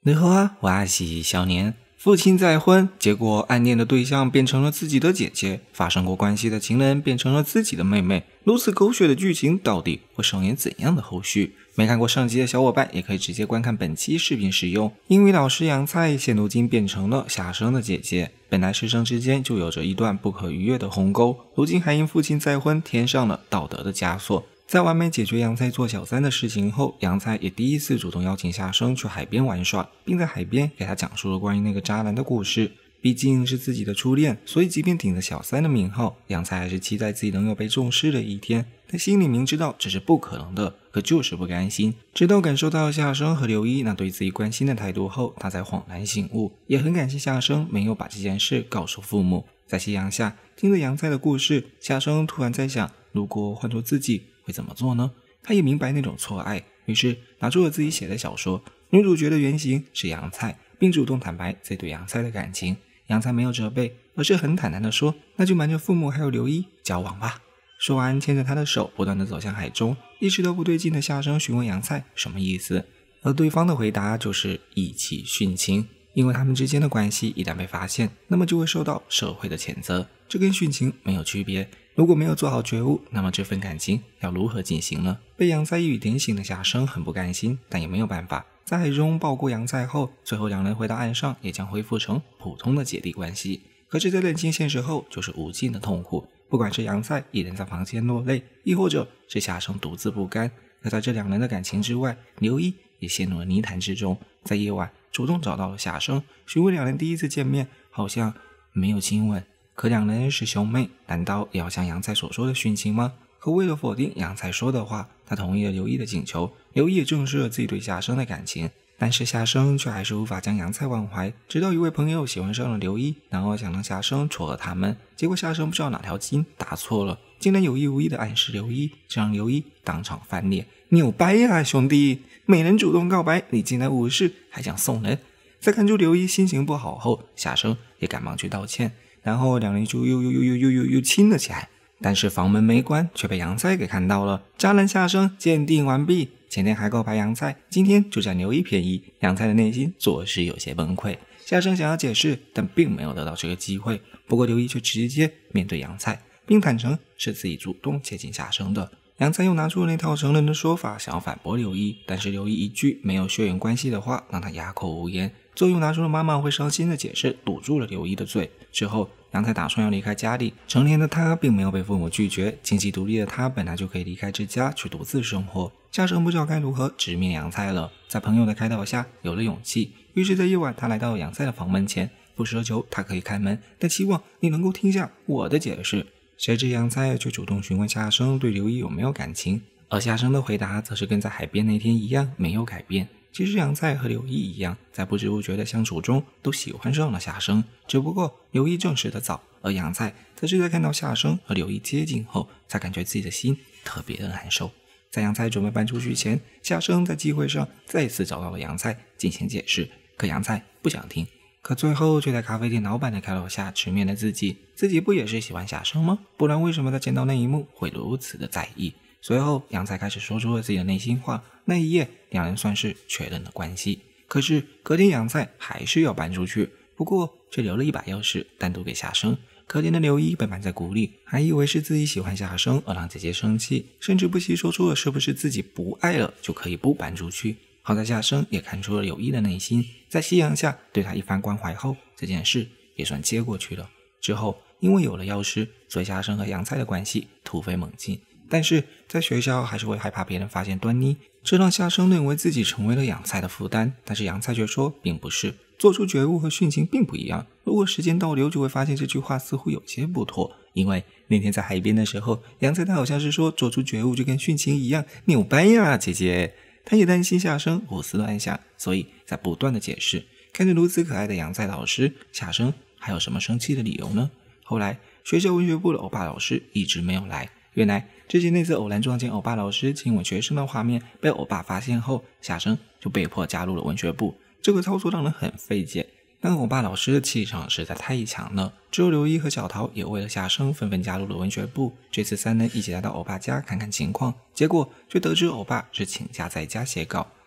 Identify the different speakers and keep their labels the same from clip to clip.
Speaker 1: 你好啊，我是小年。父亲再婚，结果暗恋的对象变成了自己的姐姐，发生过关系的情人变成了自己的妹妹，如此狗血的剧情到底会上演怎样的后续？没看过上集的小伙伴也可以直接观看本期视频使用。英语老师杨菜现如今变成了夏生的姐姐，本来师生之间就有着一段不可逾越的鸿沟，如今还因父亲再婚添上了道德的枷锁。在完美解决杨菜做小三的事情后，杨菜也第一次主动邀请夏生去海边玩耍，并在海边给他讲述了关于那个渣男的故事。毕竟是自己的初恋，所以即便顶着小三的名号，杨菜还是期待自己能有被重视的一天。但心里明知道这是不可能的，可就是不甘心。直到感受到夏生和刘一那对自己关心的态度后，他才恍然醒悟，也很感谢夏生没有把这件事告诉父母。在夕阳下，听着杨菜的故事，夏生突然在想，如果换做自己会怎么做呢？他也明白那种错爱，于是拿出了自己写的小说，女主角的原型是杨菜，并主动坦白自己对杨菜的感情。杨菜没有责备，而是很坦然地说，那就瞒着父母还有刘一交往吧。说完，牵着他的手不断地走向海中。意识到不对劲的夏生询问杨菜什么意思，而对方的回答就是一起殉情。因为他们之间的关系一旦被发现，那么就会受到社会的谴责，这跟殉情没有区别。如果没有做好觉悟，那么这份感情要如何进行呢？被杨菜一语点醒的夏生很不甘心，但也没有办法。在海中抱过杨菜后，最后两人回到岸上，也将恢复成普通的姐弟关系。可是在认清现实后，就是无尽的痛苦。不管是杨菜一人在房间落泪，亦或者是夏生独自不甘。而在这两人的感情之外，刘一也陷入了泥潭之中。在夜晚主动找到了夏生，询问两人第一次见面好像没有亲吻，可两人是兄妹，难道也要像杨菜所说的殉情吗？可为了否定杨菜说的话，他同意了刘一的请求。刘一也正视了自己对夏生的感情，但是夏生却还是无法将杨菜忘怀。直到一位朋友喜欢上了刘一，然后想让夏生撮合他们，结果夏生不知道哪条筋打错了，竟然有意无意的暗示刘一，这让刘一当场翻脸。扭掰呀，兄弟！美人主动告白，你竟然无视，还想送人。在看出刘一心情不好后，夏生也赶忙去道歉，然后两人就又亲了起来。但是房门没关，却被杨菜给看到了。渣男夏生鉴定完毕，前天还告白杨菜，今天就占刘一便宜。杨菜的内心着实有些崩溃。夏生想要解释，但并没有得到这个机会。不过刘一却直接面对杨菜，并坦诚是自己主动接近夏生的。杨菜又拿出了那套成人的说法，想要反驳刘一，但是刘一一句没有血缘关系的话，让他哑口无言。最后又拿出了妈妈会伤心的解释，堵住了刘一的嘴。之后杨菜打算要离开家里，成年的他并没有被父母拒绝，经济独立的他本来就可以离开之家去独自生活。夏生不知道该如何直面杨菜了，在朋友的开导下有了勇气，于是在夜晚他来到杨菜的房门前，不奢求他可以开门，但希望你能够听下我的解释。谁知杨菜却主动询问夏生对刘一有没有感情，而夏生的回答则是跟在海边那天一样没有改变。其实杨菜和刘一一样，在不知不觉的相处中都喜欢上了夏生，只不过刘一证实的早，而杨菜则是在看到夏生和刘一接近后，才感觉自己的心特别的难受。在杨菜准备搬出去前，夏生在机会上再次找到了杨菜进行解释，可杨菜不想听，可最后却在咖啡店老板的开导下直面了自己不也是喜欢夏生吗？不然为什么在见到那一幕会如此的在意？随后杨菜开始说出了自己的内心话，那一夜两人算是确认了关系。可是隔天杨菜还是要搬出去，不过却留了一把钥匙单独给夏生。可怜的刘一被瞒在鼓里，还以为是自己喜欢夏生而让姐姐生气，甚至不惜说出了是不是自己不爱了就可以不搬出去。好在夏生也看出了刘一的内心，在夕阳下对他一番关怀后，这件事也算接过去了。之后因为有了钥匙，所以夏生和杨菜的关系突飞猛进，但是在学校还是会害怕别人发现端倪，这让夏生认为自己成为了杨菜的负担。但是杨菜却说并不是，做出觉悟和殉情并不一样。如果时间倒流，就会发现这句话似乎有些不妥，因为那天在海边的时候，杨菜他好像是说做出觉悟就跟殉情一样，扭掰呀姐姐。他也担心夏生胡思乱想，所以在不断的解释。看着如此可爱的杨菜老师，夏生还有什么生气的理由呢？后来学校文学部的欧巴老师一直没有来，原来之前那次偶然撞见欧巴老师亲吻学生的画面被欧巴发现后，夏生就被迫加入了文学部。这个操作让人很费解，但欧巴老师的气场实在太强了。只有刘一和小桃也为了夏生纷纷加入了文学部。这次三人一起来到欧巴家看看情况，结果却得知欧巴是请假在家写稿。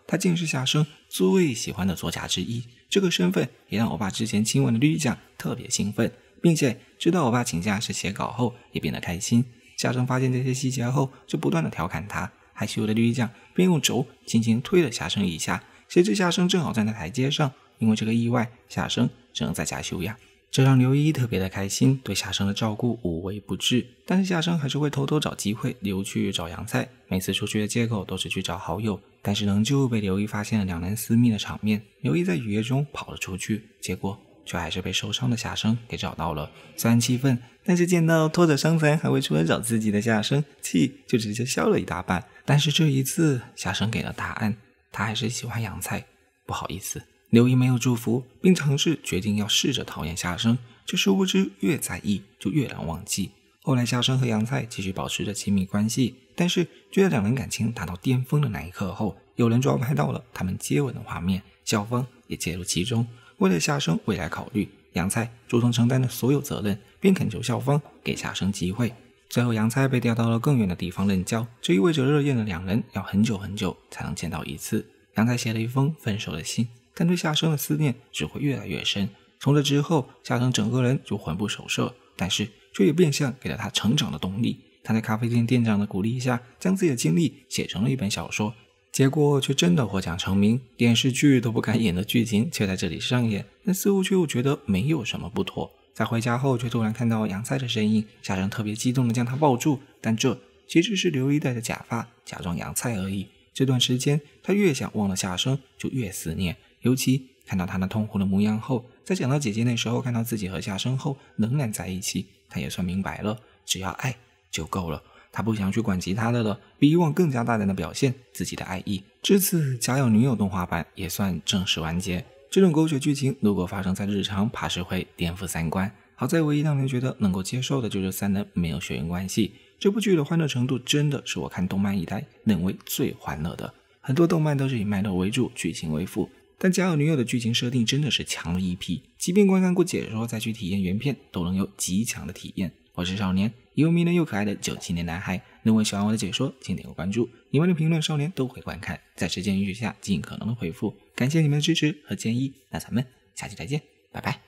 Speaker 1: 他竟是夏生最喜欢的作家之一。这个身份也让欧巴之前亲吻的绿酱特别兴奋，并且知道欧巴请假是写稿后也变得开心。夏生发现这些细节后，就不断的调侃他。害羞的绿酱便用肘轻轻推了夏生一下，谁知夏生正好站在台阶上，因为这个意外，夏生只能在家休养。这让刘一特别的开心，对夏生的照顾无微不至。但是夏生还是会偷偷找机会溜去找杨菜，每次出去的借口都是去找好友，但是仍旧被刘一发现了两人私密的场面。刘一在雨夜中跑了出去，结果却还是被受伤的夏生给找到了。虽然气愤，但是见到拖着伤残还会出来找自己的夏生，气就直接消了一大半。但是这一次夏生给了答案，他还是喜欢杨菜。不好意思，刘一没有祝福，并尝试决定要试着讨厌夏生，却殊不知越在意就越难忘记。后来夏生和杨菜继续保持着亲密关系，但是就在两人感情达到巅峰的那一刻后，有人抓拍到了他们接吻的画面，校方也介入其中。为了夏生未来考虑，杨菜主动承担了所有责任，并恳求校方给夏生机会。最后杨菜被调到了更远的地方任教，这意味着热恋的两人要很久很久才能见到一次。杨菜写了一封分手的信，但对夏生的思念只会越来越深。从这之后，夏生整个人就魂不守舍，但是却也变相给了他成长的动力。他在咖啡店店长的鼓励下，将自己的经历写成了一本小说，结果却真的获奖成名，电视剧都不敢演的剧情却在这里上演，但似乎却又觉得没有什么不妥。在回家后却突然看到杨菜的身影，夏生特别激动地将她抱住，但这其实是刘一戴着假发假装杨菜而已。这段时间他越想忘了夏生就越思念，尤其看到他那痛苦的模样后，在想到姐姐那时候看到自己和夏生后仍然在一起，他也算明白了，只要爱就够了。他不想去管其他的了，比以往更加大胆的表现自己的爱意。至此家有女友动画版也算正式完结。这种狗血剧情如果发生在日常，怕是会颠覆三观。好在唯一让人觉得能够接受的就是三人没有血缘关系。这部剧的欢乐程度真的是我看动漫以来认为最欢乐的。很多动漫都是以卖乐为主，剧情为辅，但家有女友的剧情设定真的是强了一批，即便观看过解说再去体验原片都能有极强的体验。我是少年，又迷人又可爱的97年男孩。如果喜欢我的解说，请点个关注，你们的评论少年都会观看，在时间允许下尽可能的回复。感谢你们的支持和建议，那咱们下期再见，拜拜。